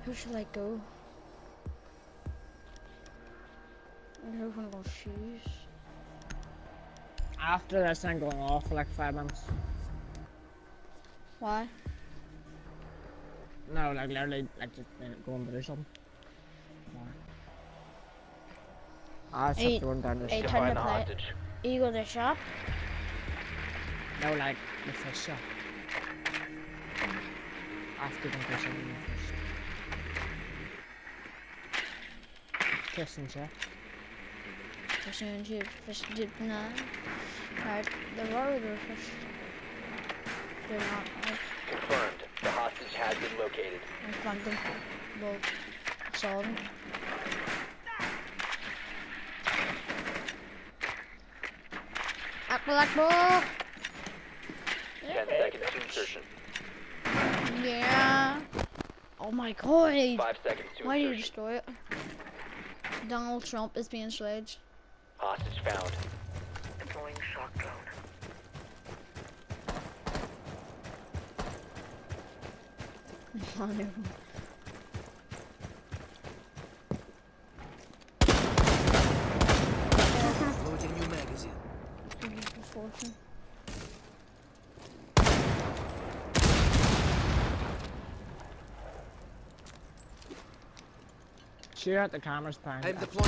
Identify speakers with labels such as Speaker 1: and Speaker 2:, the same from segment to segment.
Speaker 1: Who should I go? Who's gonna go shoes?
Speaker 2: After this, I'm going off for like 5 months.
Speaker 1: Why?
Speaker 2: No, like literally, like just going through something. I just have to run down this.
Speaker 1: Hey, turn the plate. You go to the shop?
Speaker 2: No, like the fish shop. After going through something first. Fish and chip.
Speaker 1: Fish and chips, fish and chips, no. Right, the road or fish. They're not.
Speaker 3: Confirmed. The hostage has been located.
Speaker 1: I found them. Both. Saw them. Akbar, Akbar!
Speaker 3: 10 seconds to insertion.
Speaker 1: Yeah. Oh my god.
Speaker 3: 5 seconds to
Speaker 1: Why did you
Speaker 3: insertion.
Speaker 1: destroy it? Donald Trump is being sledged.
Speaker 3: Hostage found.
Speaker 4: Deploying shock drone. Loading new magazine.
Speaker 2: Shoot out the cameras, behind.
Speaker 4: I'm deploying.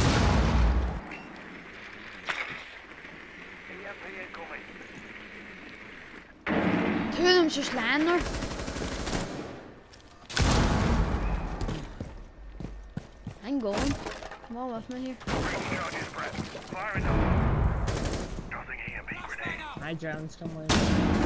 Speaker 1: Two of them's just lying there. I'm going. Come on with me here.
Speaker 2: Hi, Jones, come with.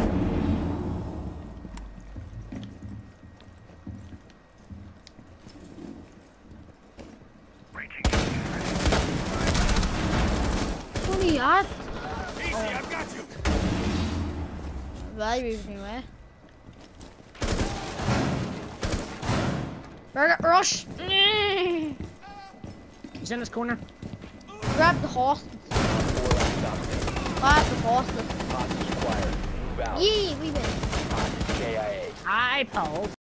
Speaker 1: What are you at?
Speaker 5: Easy, I've got you.
Speaker 1: Well, you're moving away. Burger, rush!
Speaker 2: He's in this corner.
Speaker 1: Grab the hostage.
Speaker 3: 4 last stop.
Speaker 1: Grab the hostage.
Speaker 3: Hostage acquired. Move out.
Speaker 1: Yee, we win.
Speaker 3: Hostage KIA.
Speaker 2: Hi, Paul.